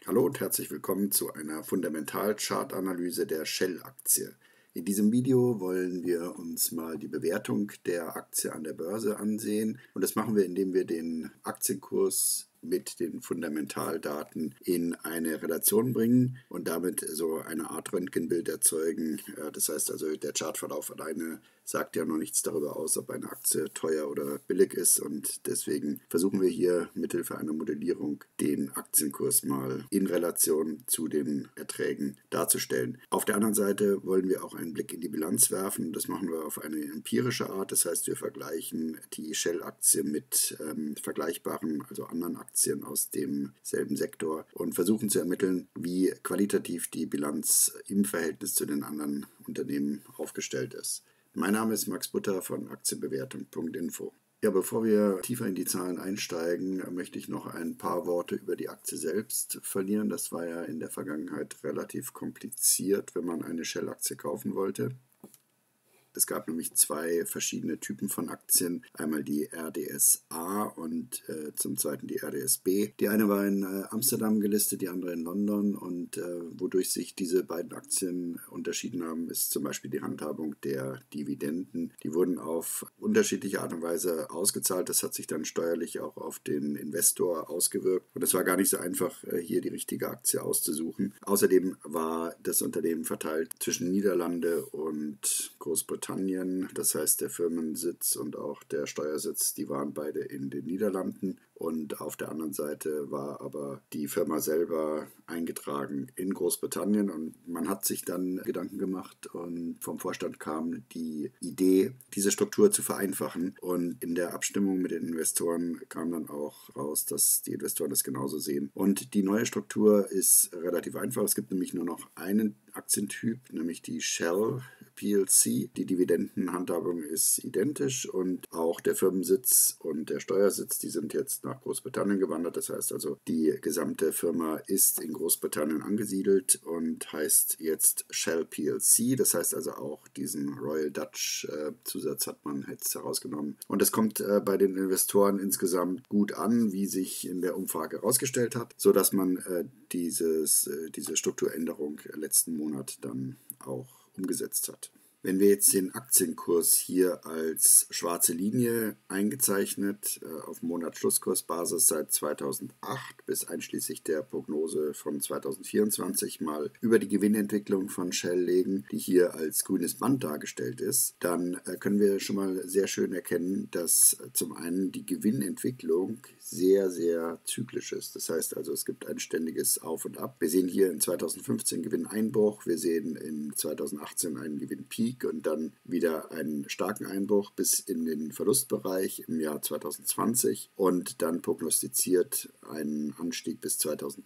Hallo und herzlich willkommen zu einer Fundamental-Chart-Analyse der Shell-Aktie. In diesem Video wollen wir uns mal die Bewertung der Aktie an der Börse ansehen und das machen wir, indem wir den Aktienkurs mit den Fundamentaldaten in eine Relation bringen und damit so eine Art Röntgenbild erzeugen. Das heißt also, der Chartverlauf alleine sagt ja noch nichts darüber aus, ob eine Aktie teuer oder billig ist, und deswegen versuchen wir hier mithilfe einer Modellierung den Aktienkurs mal in Relation zu den Erträgen darzustellen. Auf der anderen Seite wollen wir auch einen Blick in die Bilanz werfen. Das machen wir auf eine empirische Art. Das heißt, wir vergleichen die Shell-Aktie mit vergleichbaren, also anderen Aktien aus demselben Sektor und versuchen zu ermitteln, wie qualitativ die Bilanz im Verhältnis zu den anderen Unternehmen aufgestellt ist. Mein Name ist Max Butter von Aktienbewertung.info. Ja, bevor wir tiefer in die Zahlen einsteigen, möchte ich noch ein paar Worte über die Aktie selbst verlieren. Das war ja in der Vergangenheit relativ kompliziert, wenn man eine Shell-Aktie kaufen wollte. Es gab nämlich zwei verschiedene Typen von Aktien, einmal die RDSA und zum zweiten die RDSB. Die eine war in Amsterdam gelistet, die andere in London, und wodurch sich diese beiden Aktien unterschieden haben, ist zum Beispiel die Handhabung der Dividenden. Die wurden auf unterschiedliche Art und Weise ausgezahlt. Das hat sich dann steuerlich auch auf den Investor ausgewirkt und es war gar nicht so einfach, hier die richtige Aktie auszusuchen. Außerdem war das Unternehmen verteilt zwischen Niederlande und Großbritannien. Das heißt, der Firmensitz und auch der Steuersitz, die waren beide in den Niederlanden, und auf der anderen Seite war aber die Firma selber eingetragen in Großbritannien, und man hat sich dann Gedanken gemacht und vom Vorstand kam die Idee, diese Struktur zu vereinfachen, und in der Abstimmung mit den Investoren kam dann auch raus, dass die Investoren das genauso sehen. Und die neue Struktur ist relativ einfach. Es gibt nämlich nur noch einen Aktientyp, nämlich die Shell PLC. Die Dividendenhandhabung ist identisch und auch der Firmensitz und der Steuersitz, die sind jetzt nach Großbritannien gewandert. Das heißt also, die gesamte Firma ist in Großbritannien angesiedelt und heißt jetzt Shell PLC. Das heißt also, auch diesen Royal Dutch Zusatz hat man jetzt herausgenommen. Und das kommt bei den Investoren insgesamt gut an, wie sich in der Umfrage herausgestellt hat, sodass man diese Strukturänderung letzten Monat dann auch umgesetzt hat. Wenn wir jetzt den Aktienkurs hier als schwarze Linie eingezeichnet auf Monatsschlusskursbasis seit 2008 bis einschließlich der Prognose von 2024 mal über die Gewinnentwicklung von Shell legen, die hier als grünes Band dargestellt ist, dann können wir schon mal sehr schön erkennen, dass zum einen die Gewinnentwicklung sehr, sehr zyklisch ist. Das heißt also, es gibt ein ständiges Auf und Ab. Wir sehen hier in 2015 Gewinneinbruch, wir sehen in 2018 einen Gewinnpeak und dann wieder einen starken Einbruch bis in den Verlustbereich im Jahr 2020 und dann prognostiziert einen Anstieg bis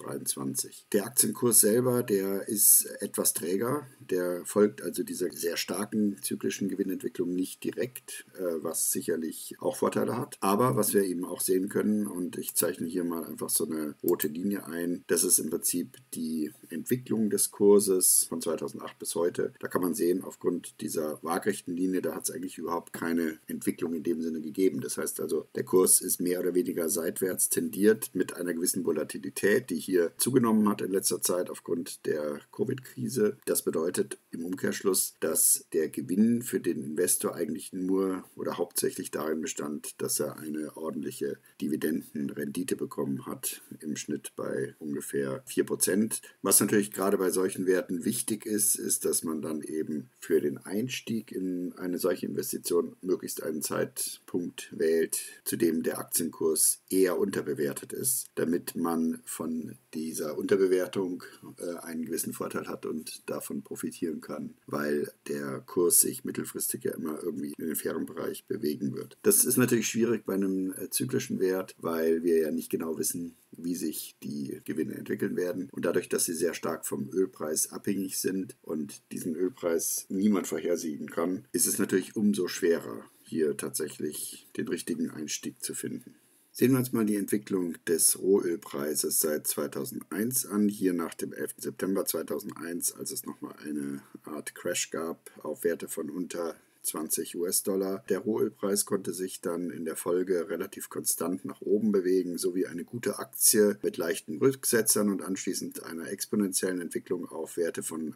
2023. Der Aktienkurs selber, der ist etwas träger, der folgt also dieser sehr starken zyklischen Gewinnentwicklung nicht direkt, was sicherlich auch Vorteile hat. Aber was wir eben auch sehen können, und ich zeichne hier mal einfach so eine rote Linie ein, das ist im Prinzip die Entwicklung des Kurses von 2008 bis heute. Da kann man sehen, aufgrund dieser waagrechten Linie, da hat es eigentlich überhaupt keine Entwicklung in dem Sinne gegeben. Das heißt also, der Kurs ist mehr oder weniger seitwärts tendiert mit einer gewissen Volatilität, die hier zugenommen hat in letzter Zeit aufgrund der Covid-Krise. Das bedeutet im Umkehrschluss, dass der Gewinn für den Investor eigentlich nur oder hauptsächlich darin bestand, dass er eine ordentliche Dividendenrendite bekommen hat, im Schnitt bei ungefähr 4%. Was natürlich gerade bei solchen Werten wichtig ist, ist, dass man dann eben für den Einstieg in eine solche Investition möglichst einen Zeitpunkt wählt, zu dem der Aktienkurs eher unterbewertet ist, damit man von dieser Unterbewertung einen gewissen Vorteil hat und davon profitieren kann, weil der Kurs sich mittelfristig ja immer irgendwie in den fairen Bereich bewegen wird. Das ist natürlich schwierig bei einem zyklischen Wert, weil wir ja nicht genau wissen, wie sich die Gewinne entwickeln werden. Und dadurch, dass sie sehr stark vom Ölpreis abhängig sind und diesen Ölpreis niemand vorhersehen kann, ist es natürlich umso schwerer, hier tatsächlich den richtigen Einstieg zu finden. Sehen wir uns mal die Entwicklung des Rohölpreises seit 2001 an, hier nach dem 11. September 2001, als es nochmal eine Art Crash gab auf Werte von unter 20 US-Dollar. Der Rohölpreis konnte sich dann in der Folge relativ konstant nach oben bewegen, sowie eine gute Aktie mit leichten Rücksetzern und anschließend einer exponentiellen Entwicklung auf Werte von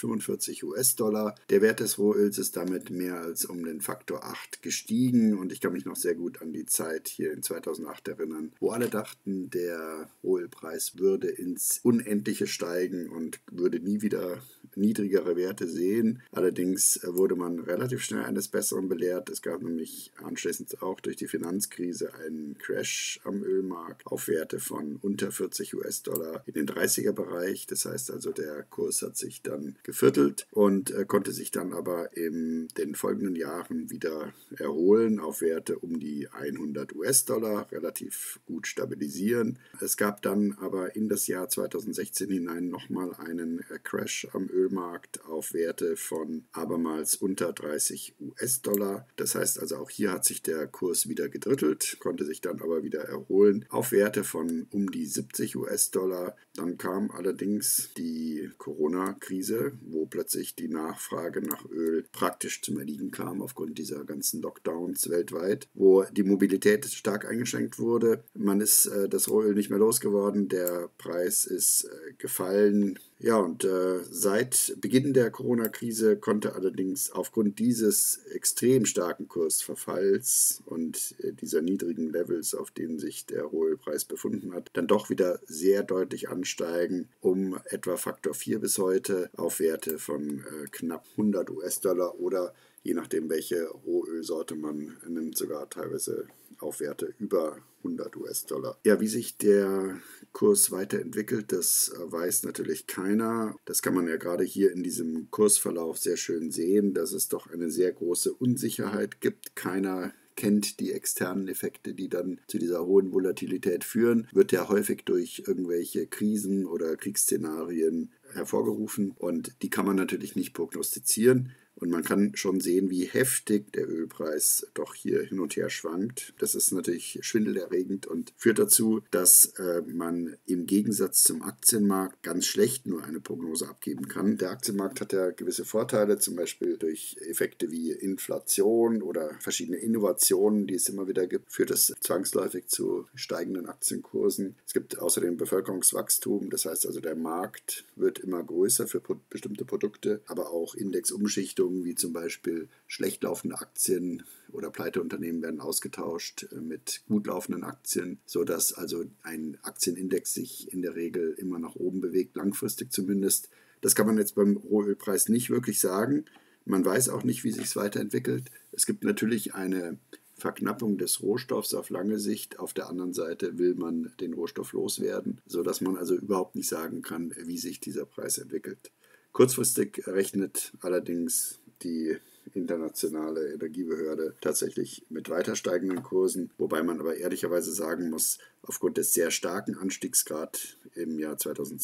145 US-Dollar. Der Wert des Rohöls ist damit mehr als um den Faktor 8 gestiegen und ich kann mich noch sehr gut an die Zeit hier in 2008 erinnern, wo alle dachten, der Rohölpreis würde ins Unendliche steigen und würde nie wieder niedrigere Werte sehen. Allerdings wurde man relativ schnell eines Besseren belehrt. Es gab nämlich anschließend auch durch die Finanzkrise einen Crash am Ölmarkt auf Werte von unter 40 US-Dollar in den 30er-Bereich. Das heißt also, der Kurs hat sich dann geviertelt und konnte sich dann aber in den folgenden Jahren wieder erholen auf Werte um die 100 US-Dollar, relativ gut stabilisieren. Es gab dann aber in das Jahr 2016 hinein nochmal einen Crash am Ölmarkt auf Werte von abermals unter 30 US-Dollar. Das heißt also, auch hier hat sich der Kurs wieder gedrittelt, konnte sich dann aber wieder erholen auf Werte von um die 70 US-Dollar. Dann kam allerdings die Corona-Krise, wo plötzlich die Nachfrage nach Öl praktisch zum Erliegen kam aufgrund dieser ganzen Lockdowns weltweit, wo die Mobilität stark eingeschränkt wurde. Man ist das Rohöl nicht mehr losgeworden, der Preis ist gefallen. Ja, und seit Beginn der Corona-Krise konnte allerdings aufgrund dieses extrem starken Kursverfalls und dieser niedrigen Levels, auf denen sich der Rohölpreis befunden hat, dann doch wieder sehr deutlich ansteigen, um etwa Faktor 4 bis heute auf Werte von knapp 100 US-Dollar oder je nachdem, welche Rohölsorte man nimmt, sogar teilweise auf Werte über 100 US-Dollar. Ja, wie sich der Kurs weiterentwickelt, das weiß natürlich keiner. Das kann man ja gerade hier in diesem Kursverlauf sehr schön sehen, dass es doch eine sehr große Unsicherheit gibt. Keiner kennt die externen Effekte, die dann zu dieser hohen Volatilität führen, wird ja häufig durch irgendwelche Krisen oder Kriegsszenarien hervorgerufen und die kann man natürlich nicht prognostizieren. Und man kann schon sehen, wie heftig der Ölpreis doch hier hin und her schwankt. Das ist natürlich schwindelerregend und führt dazu, dass man im Gegensatz zum Aktienmarkt ganz schlecht nur eine Prognose abgeben kann. Der Aktienmarkt hat ja gewisse Vorteile, zum Beispiel durch Effekte wie Inflation oder verschiedene Innovationen, die es immer wieder gibt, führt das zwangsläufig zu steigenden Aktienkursen. Es gibt außerdem Bevölkerungswachstum, das heißt also, der Markt wird immer größer für bestimmte Produkte, aber auch Indexumschichtung, wie zum Beispiel schlecht laufende Aktien oder Pleiteunternehmen werden ausgetauscht mit gut laufenden Aktien, sodass also ein Aktienindex sich in der Regel immer nach oben bewegt, langfristig zumindest. Das kann man jetzt beim Rohölpreis nicht wirklich sagen. Man weiß auch nicht, wie sich es weiterentwickelt. Es gibt natürlich eine Verknappung des Rohstoffs auf lange Sicht. Auf der anderen Seite will man den Rohstoff loswerden, sodass man also überhaupt nicht sagen kann, wie sich dieser Preis entwickelt. Kurzfristig rechnet allerdings die internationale Energiebehörde tatsächlich mit weiter steigenden Kursen, wobei man aber ehrlicherweise sagen muss, aufgrund des sehr starken Anstiegsgrads im Jahr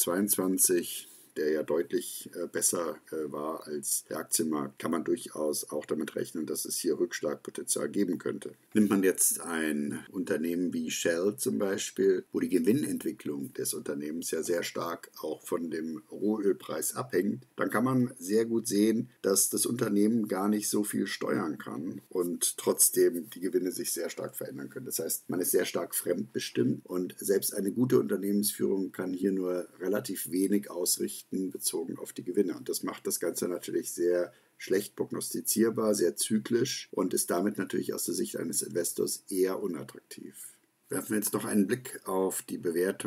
2022, der ja deutlich besser war als der Aktienmarkt, kann man durchaus auch damit rechnen, dass es hier Rückschlagpotenzial geben könnte. Nimmt man jetzt ein Unternehmen wie Shell zum Beispiel, wo die Gewinnentwicklung des Unternehmens ja sehr stark auch von dem Rohölpreis abhängt, dann kann man sehr gut sehen, dass das Unternehmen gar nicht so viel steuern kann und trotzdem die Gewinne sich sehr stark verändern können. Das heißt, man ist sehr stark fremdbestimmt und selbst eine gute Unternehmensführung kann hier nur relativ wenig ausrichten bezogen auf die Gewinne. Und das macht das Ganze natürlich sehr schlecht prognostizierbar, sehr zyklisch und ist damit natürlich aus der Sicht eines Investors eher unattraktiv. Werfen wir jetzt noch einen Blick auf die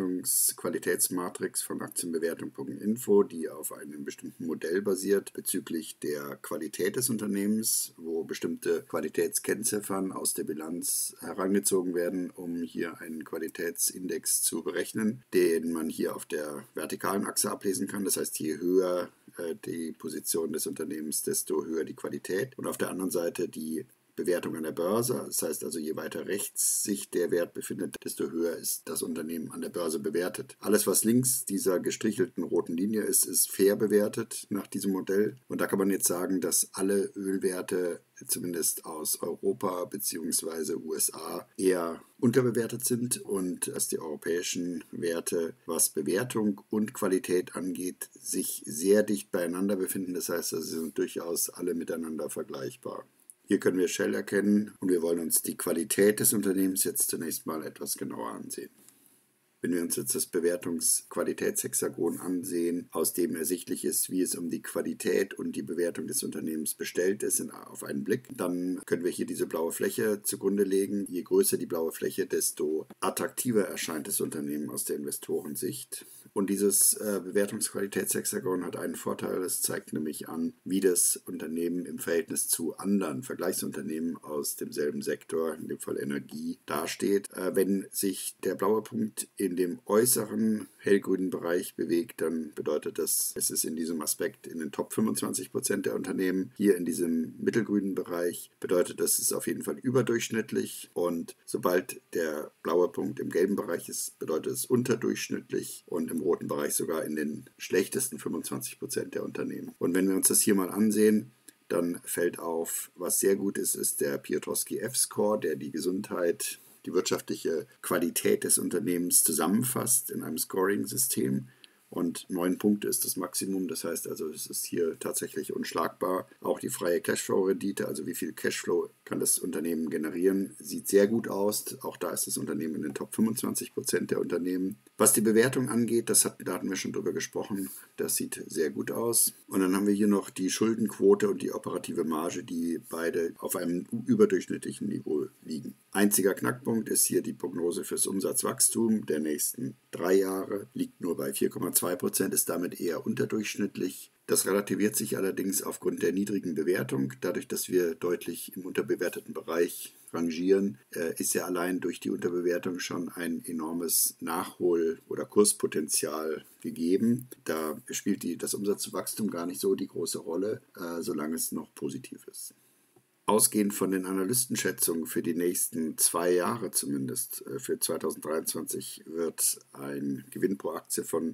Bewertungsqualitätsmatrix von Aktienbewertung.info, die auf einem bestimmten Modell basiert bezüglich der Qualität des Unternehmens, wo bestimmte Qualitätskennziffern aus der Bilanz herangezogen werden, um hier einen Qualitätsindex zu berechnen, den man hier auf der vertikalen Achse ablesen kann. Das heißt, je höher die Position des Unternehmens, desto höher die Qualität. Und auf der anderen Seite die Bewertung an der Börse. Das heißt also, je weiter rechts sich der Wert befindet, desto höher ist das Unternehmen an der Börse bewertet. Alles, was links dieser gestrichelten roten Linie ist, ist fair bewertet nach diesem Modell. Und da kann man jetzt sagen, dass alle Ölwerte, zumindest aus Europa bzw. USA, eher unterbewertet sind und dass die europäischen Werte, was Bewertung und Qualität angeht, sich sehr dicht beieinander befinden. Das heißt, sie sind durchaus alle miteinander vergleichbar. Hier können wir Shell erkennen und wir wollen uns die Qualität des Unternehmens jetzt zunächst mal etwas genauer ansehen. Wenn wir uns jetzt das Bewertungsqualitätshexagon ansehen, aus dem ersichtlich ist, wie es um die Qualität und die Bewertung des Unternehmens bestellt ist, auf einen Blick, dann können wir hier diese blaue Fläche zugrunde legen. Je größer die blaue Fläche, desto attraktiver erscheint das Unternehmen aus der Investorensicht. Und dieses Bewertungsqualitätshexagon hat einen Vorteil, es zeigt nämlich an, wie das Unternehmen im Verhältnis zu anderen Vergleichsunternehmen aus demselben Sektor, in dem Fall Energie, dasteht. Wenn sich der blaue Punkt in dem äußeren hellgrünen Bereich bewegt, dann bedeutet das, es ist in diesem Aspekt in den Top 25% der Unternehmen. Hier in diesem mittelgrünen Bereich bedeutet das, es ist auf jeden Fall überdurchschnittlich, und sobald der blaue Punkt im gelben Bereich ist, bedeutet es unterdurchschnittlich und im roten Bereich sogar in den schlechtesten 25% der Unternehmen. Und wenn wir uns das hier mal ansehen, dann fällt auf, was sehr gut ist, ist der Piotrowski F-Score, der die Gesundheit, die wirtschaftliche Qualität des Unternehmens zusammenfasst in einem Scoring-System. Und 9 Punkte ist das Maximum, das heißt also, es ist hier tatsächlich unschlagbar. Auch die freie Cashflow-Rendite, also wie viel Cashflow kann das Unternehmen generieren, sieht sehr gut aus. Auch da ist das Unternehmen in den Top 25% der Unternehmen. Was die Bewertung angeht, da hatten wir schon drüber gesprochen, das sieht sehr gut aus. Und dann haben wir hier noch die Schuldenquote und die operative Marge, die beide auf einem überdurchschnittlichen Niveau liegen. Einziger Knackpunkt ist hier die Prognose fürs Umsatzwachstum der nächsten 3 Jahre, liegt nur bei 4,2%, ist damit eher unterdurchschnittlich. Das relativiert sich allerdings aufgrund der niedrigen Bewertung. Dadurch, dass wir deutlich im unterbewerteten Bereich rangieren, ist ja allein durch die Unterbewertung schon ein enormes Nachhol- oder Kurspotenzial gegeben. Da spielt das Umsatzwachstum gar nicht so die große Rolle, solange es noch positiv ist. Ausgehend von den Analystenschätzungen für die nächsten 2 Jahre zumindest, für 2023, wird ein Gewinn pro Aktie von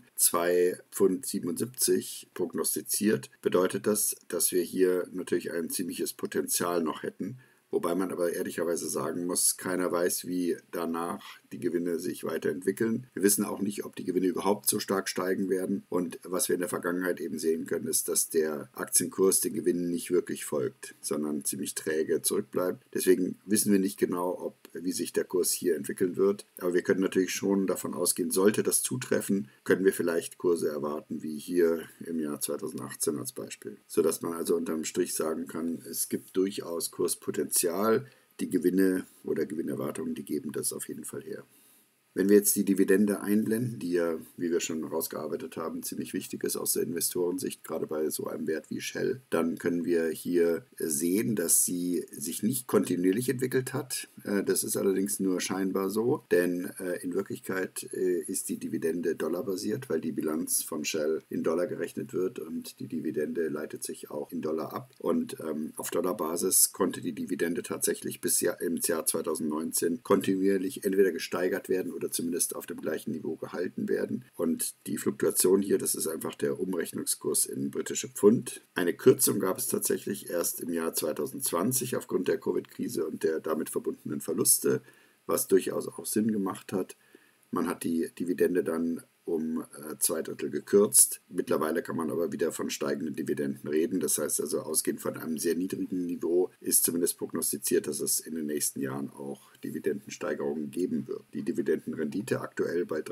2,77 Pfund prognostiziert. Bedeutet das, dass wir hier natürlich ein ziemliches Potenzial noch hätten. Wobei man aber ehrlicherweise sagen muss, keiner weiß, wie danach die Gewinne sich weiterentwickeln. Wir wissen auch nicht, ob die Gewinne überhaupt so stark steigen werden. Und was wir in der Vergangenheit eben sehen können, ist, dass der Aktienkurs den Gewinnen nicht wirklich folgt, sondern ziemlich träge zurückbleibt. Deswegen wissen wir nicht genau, wie sich der Kurs hier entwickeln wird. Aber wir können natürlich schon davon ausgehen, sollte das zutreffen, können wir vielleicht Kurse erwarten, wie hier im Jahr 2018 als Beispiel. Sodass man also unterm Strich sagen kann, es gibt durchaus Kurspotenzial. Die Gewinne oder Gewinnerwartungen, die geben das auf jeden Fall her. Wenn wir jetzt die Dividende einblenden, die ja, wie wir schon rausgearbeitet haben, ziemlich wichtig ist aus der Investorensicht, gerade bei so einem Wert wie Shell, dann können wir hier sehen, dass sie sich nicht kontinuierlich entwickelt hat. Das ist allerdings nur scheinbar so, denn in Wirklichkeit ist die Dividende dollarbasiert, weil die Bilanz von Shell in Dollar gerechnet wird und die Dividende leitet sich auch in Dollar ab. Und auf Dollarbasis konnte die Dividende tatsächlich bis im Jahr 2019 kontinuierlich entweder gesteigert werden oder zumindest auf dem gleichen Niveau gehalten werden. Und die Fluktuation hier, das ist einfach der Umrechnungskurs in britische Pfund. Eine Kürzung gab es tatsächlich erst im Jahr 2020 aufgrund der Covid-Krise und der damit verbundenen Verluste, was durchaus auch Sinn gemacht hat. Man hat die Dividende dann um 2/3 gekürzt. Mittlerweile kann man aber wieder von steigenden Dividenden reden. Das heißt also, ausgehend von einem sehr niedrigen Niveau ist zumindest prognostiziert, dass es in den nächsten Jahren auch Dividendensteigerungen geben wird. Die Dividendenrendite aktuell bei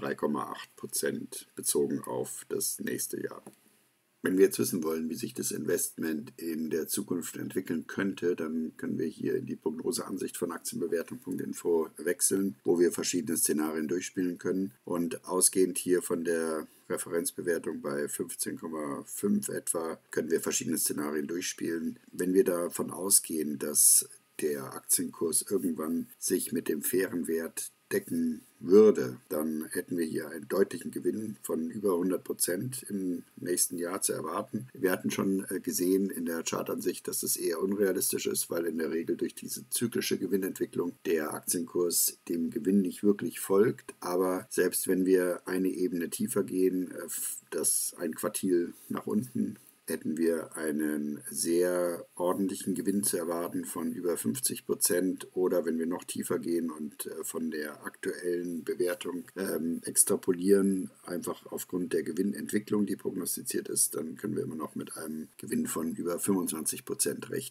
3,8% bezogen auf das nächste Jahr. Wenn wir jetzt wissen wollen, wie sich das Investment in der Zukunft entwickeln könnte, dann können wir hier in die Prognoseansicht von Aktienbewertung.info wechseln, wo wir verschiedene Szenarien durchspielen können. Und ausgehend hier von der Referenzbewertung bei 15,5 etwa können wir verschiedene Szenarien durchspielen. Wenn wir davon ausgehen, dass der Aktienkurs irgendwann sich mit dem fairen Wert decken würde, dann hätten wir hier einen deutlichen Gewinn von über 100% im nächsten Jahr zu erwarten. Wir hatten schon gesehen in der Chartansicht, dass es eher unrealistisch ist, weil in der Regel durch diese zyklische Gewinnentwicklung der Aktienkurs dem Gewinn nicht wirklich folgt. Aber selbst wenn wir eine Ebene tiefer gehen, das ein Quartil nach unten, hätten wir einen sehr ordentlichen Gewinn zu erwarten von über 50%, oder wenn wir noch tiefer gehen und von der aktuellen Bewertung extrapolieren, einfach aufgrund der Gewinnentwicklung, die prognostiziert ist, dann können wir immer noch mit einem Gewinn von über 25% rechnen.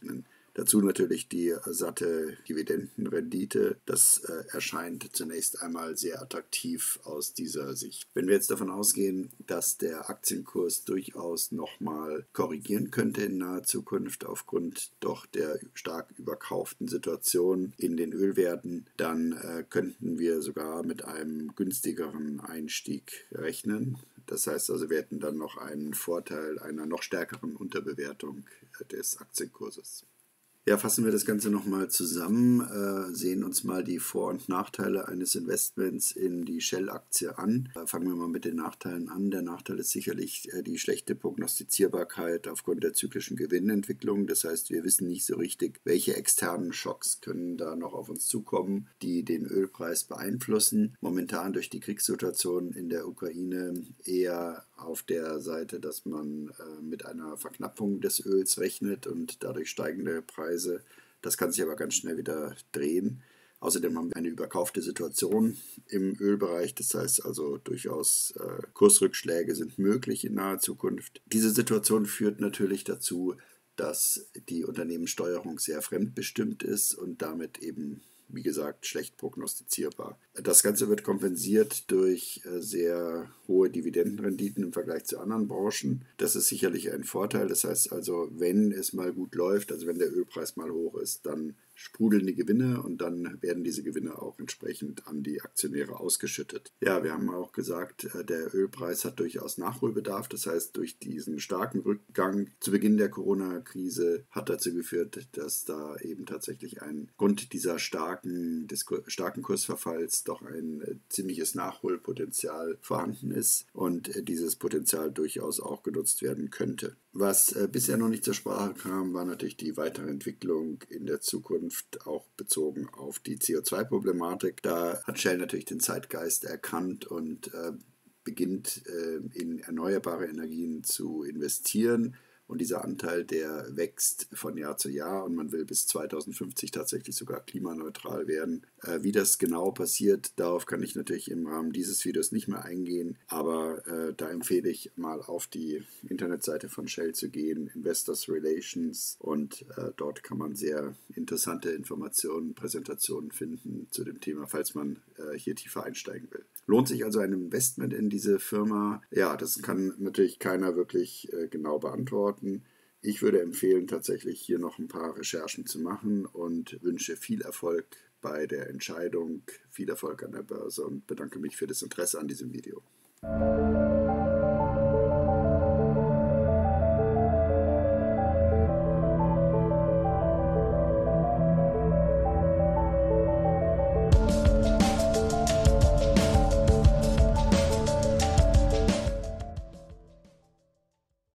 Dazu natürlich die satte Dividendenrendite. Das erscheint zunächst einmal sehr attraktiv aus dieser Sicht. Wenn wir jetzt davon ausgehen, dass der Aktienkurs durchaus nochmal korrigieren könnte in naher Zukunft aufgrund doch der stark überkauften Situation in den Ölwerten, dann könnten wir sogar mit einem günstigeren Einstieg rechnen. Das heißt also, wir hätten dann noch einen Vorteil einer noch stärkeren Unterbewertung des Aktienkurses. Ja, fassen wir das Ganze nochmal zusammen, sehen uns mal die Vor- und Nachteile eines Investments in die Shell-Aktie an. Fangen wir mal mit den Nachteilen an. Der Nachteil ist sicherlich die schlechte Prognostizierbarkeit aufgrund der zyklischen Gewinnentwicklung. Das heißt, wir wissen nicht so richtig, welche externen Schocks können da noch auf uns zukommen, die den Ölpreis beeinflussen. Momentan durch die Kriegssituation in der Ukraine eher auf der Seite, dass man mit einer Verknappung des Öls rechnet und dadurch steigende Preise. Das kann sich aber ganz schnell wieder drehen. Außerdem haben wir eine überkaufte Situation im Ölbereich. Das heißt also durchaus Kursrückschläge sind möglich in naher Zukunft. Diese Situation führt natürlich dazu, dass die Unternehmenssteuerung sehr fremdbestimmt ist und damit eben, wie gesagt, schlecht prognostizierbar. Das Ganze wird kompensiert durch sehr hohe Dividendenrenditen im Vergleich zu anderen Branchen. Das ist sicherlich ein Vorteil. Das heißt also, wenn es mal gut läuft, also wenn der Ölpreis mal hoch ist, dann sprudeln die Gewinne und dann werden diese Gewinne auch entsprechend an die Aktionäre ausgeschüttet. Ja, wir haben auch gesagt, der Ölpreis hat durchaus Nachholbedarf. Das heißt, durch diesen starken Rückgang zu Beginn der Corona-Krise hat dazu geführt, dass da eben tatsächlich aufgrund dieser des starken Kursverfalls doch ein ziemliches Nachholpotenzial vorhanden ist und dieses Potenzial durchaus auch genutzt werden könnte. Was bisher noch nicht zur Sprache kam, war natürlich die weitere Entwicklung in der Zukunft, auch bezogen auf die CO2-Problematik. Da hat Shell natürlich den Zeitgeist erkannt und beginnt in erneuerbare Energien zu investieren. Und dieser Anteil, der wächst von Jahr zu Jahr und man will bis 2050 tatsächlich sogar klimaneutral werden. Wie das genau passiert, darauf kann ich natürlich im Rahmen dieses Videos nicht mehr eingehen, aber da empfehle ich mal auf die Internetseite von Shell zu gehen, Investors Relations, und dort kann man sehr interessante Informationen, Präsentationen finden zu dem Thema, falls man hier tiefer einsteigen will. Lohnt sich also ein Investment in diese Firma? Ja, das kann natürlich keiner wirklich genau beantworten. Ich würde empfehlen, tatsächlich hier noch ein paar Recherchen zu machen und wünsche viel Erfolg bei der Entscheidung, viel Erfolg an der Börse und bedanke mich für das Interesse an diesem Video.